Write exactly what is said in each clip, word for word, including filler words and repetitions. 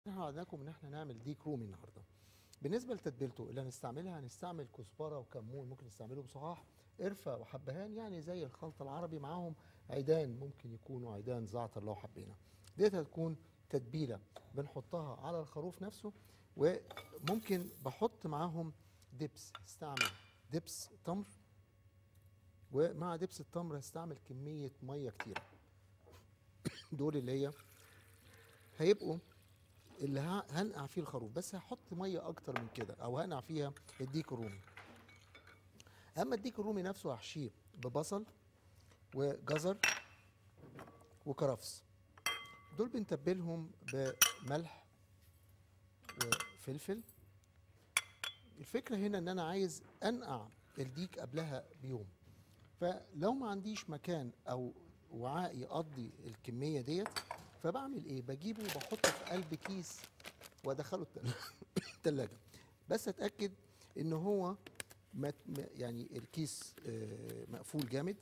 احنا وعدناكم ان احنا نعمل ديك رومي النهارده. بالنسبه لتتبيلته اللي هنستعملها هنستعمل كزبره وكمون، ممكن نستعمله بصحاح، قرفه وحبهان، يعني زي الخلطه العربي، معاهم عيدان، ممكن يكونوا عيدان زعتر لو حبينا. ديت هتكون تتبيله بنحطها على الخروف نفسه، وممكن بحط معاهم دبس، استعمل دبس تمر، ومع دبس التمر هستعمل كميه ميه كتيره. دول اللي هي هيبقوا اللي ه- هنقع فيه الخروف، بس هحط ميه اكتر من كده، او هنقع فيها الديك الرومي. اما الديك الرومي نفسه هحشيه ببصل وجزر وكرفس. دول بنتبلهم بملح وفلفل. الفكره هنا ان انا عايز انقع الديك قبلها بيوم، فلو ما عنديش مكان او وعاء يقضي الكميه ديت، فبعمل ايه؟ بجيبه وبحطه في قلب كيس وادخله التل- التلاجة، بس اتاكد ان هو مت يعني الكيس آه، مقفول جامد.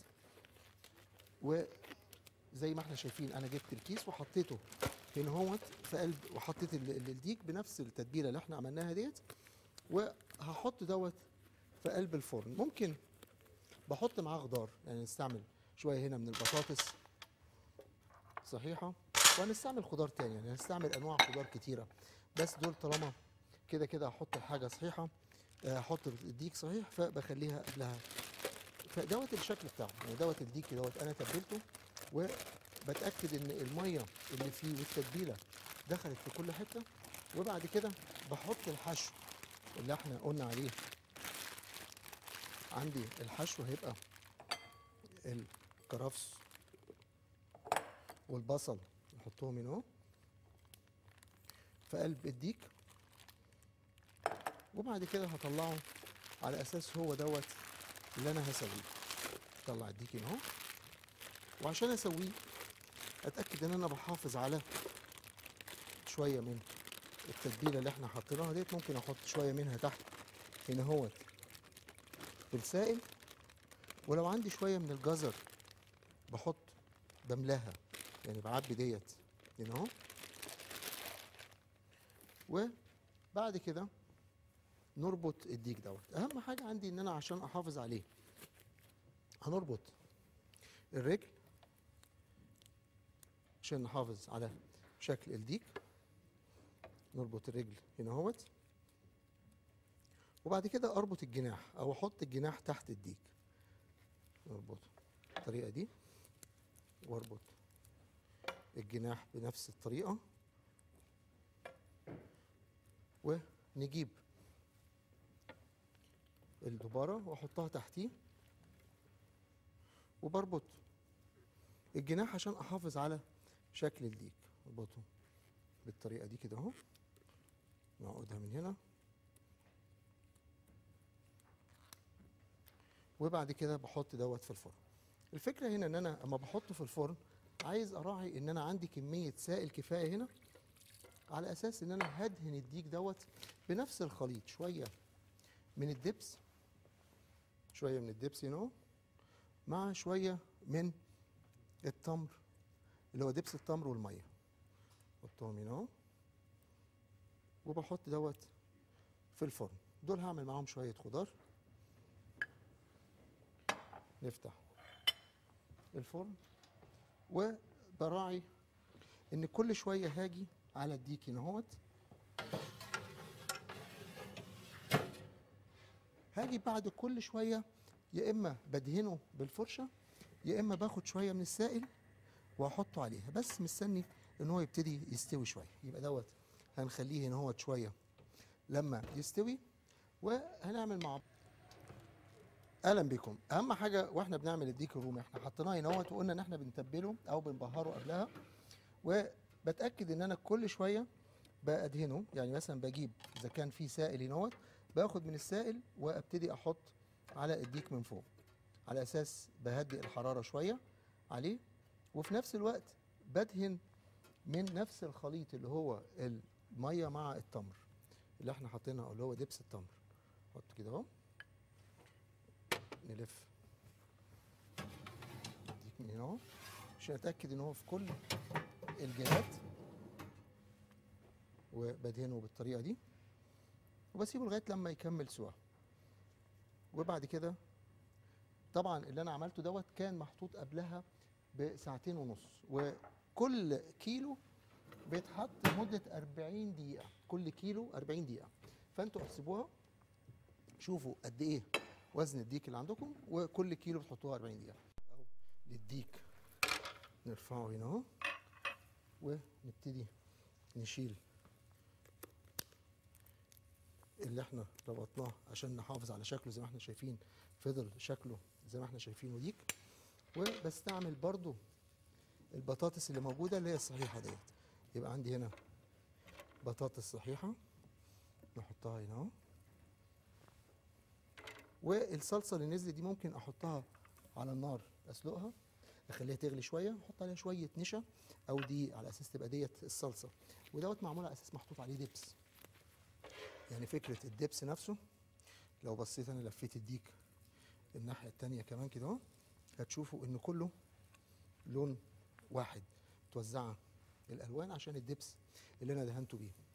وزي ما احنا شايفين انا جبت الكيس وحطيته هنا هوت في قلب، وحطيت ال- ال- الديك بنفس التتبيله اللي احنا عملناها ديت، وهحط دوت في قلب الفرن. ممكن بحط معاه خضار، يعني نستعمل شويه هنا من البطاطس صحيحه، وهنستعمل خضار تاني، يعني هنستعمل انواع خضار كتيره، بس دول طالما كده كده هحط الحاجه صحيحه، آه، هحط الديك صحيح، فبخليها قبلها. فدوت الشكل بتاعه، يعني دوت الديك دوت انا تبلته، وبتاكد ان الميه اللي فيه والتتبيله دخلت في كل حته. وبعد كده بحط الحشو اللي احنا قلنا عليه. عندي الحشو هيبقى الكرفس والبصل، نحطهم هنا اهو في قلب الديك، وبعد كده هطلعه على اساس هو دوت اللي انا هسويه. طلع الديك هنا اهو، وعشان اسويه اتاكد ان انا بحافظ على شويه من التتبيله اللي احنا حاطينها ديت. ممكن احط شويه منها تحت هنا اهوت في السائل، ولو عندي شويه من الجزر بحط، بملاها، يعني بعبي ديت هنا اهو. وبعد كده نربط الديك دوت. اهم حاجه عندي ان انا عشان احافظ عليه هنربط الرجل عشان نحافظ على شكل الديك. نربط الرجل هنا اهوت، وبعد كده اربط الجناح او احط الجناح تحت الديك. نربطه بالطريقه دي، واربط الجناح بنفس الطريقه، ونجيب الدباره واحطها تحتيه، وبربط الجناح عشان احافظ على شكل الديك. اربطه بالطريقه دي كده اهو، نعقدها من هنا، وبعد كده بحط دوت في الفرن. الفكره هنا ان انا اما بحطه في الفرن عايز اراعي ان انا عندي كميه سائل كفايه هنا، على اساس ان انا هدهن الديك دوت بنفس الخليط. شويه من الدبس، شويه من الدبس هنا اهو، مع شويه من التمر اللي هو دبس التمر والميه، احطهم هنا اهو، وبحط دوت في الفرن. دول هعمل معاهم شويه خضار. نفتح الفرن، وبراعي ان كل شويه هاجي على الديك هنا اهوت، هاجي بعد كل شويه يا اما بدهنه بالفرشه، يا اما باخد شويه من السائل واحطه عليها، بس مستني ان هو يبتدي يستوي شويه. يبقى دوت هنخليه هنا اهوت شويه لما يستوي، وهنعمل مع. اهلا بكم. اهم حاجه واحنا بنعمل الديك الرومي احنا حطيناه هنا اهوت، وقلنا ان احنا بنتبله او بنبهره قبلها، وبتاكد ان انا كل شويه بادهنه. يعني مثلا بجيب اذا كان في سائل هنا اهوت، باخد من السائل وابتدي احط على الديك من فوق، على اساس بهدئ الحراره شويه عليه، وفي نفس الوقت بدهن من نفس الخليط اللي هو الميه مع التمر اللي احنا حاطينها، اللي هو دبس التمر. نحط كده اهو، نلف الديك من هنا اهو عشان اتاكد ان هو في كل الجهات، وبدهنه بالطريقه دي وبسيبه لغايه لما يكمل سوا. وبعد كده طبعا اللي انا عملته دوت كان محطوط قبلها بساعتين ونص، وكل كيلو بيتحط لمده أربعين دقيقه، كل كيلو أربعين دقيقه. فانتوا احسبوها شوفوا قد ايه وزن الديك اللي عندكم، وكل كيلو بتحطوها أربعين دقيقه. اهو للديك نرفعه هنا اهو، ونبتدي نشيل اللي احنا ربطناه عشان نحافظ على شكله زي ما احنا شايفين، فضل شكله زي ما احنا شايفينه ديك. وبستعمل برضو البطاطس اللي موجوده اللي هي الصحيحه ديت. يبقى عندي هنا بطاطس صحيحه نحطها هنا اهو، والصلصه اللي نزلت دي ممكن احطها على النار اسلقها، اخليها تغلي شويه، احط عليها شويه نشا او دقيق على اساس تبقى ديت الصلصه. ودوت معمول على اساس محطوط عليه دبس، يعني فكره الدبس نفسه لو بصيت انا لفيت الديك الناحيه التانيه كمان كده اهو، هتشوفوا ان كله لون واحد، متوزعه الالوان عشان الدبس اللي انا دهنته بيه.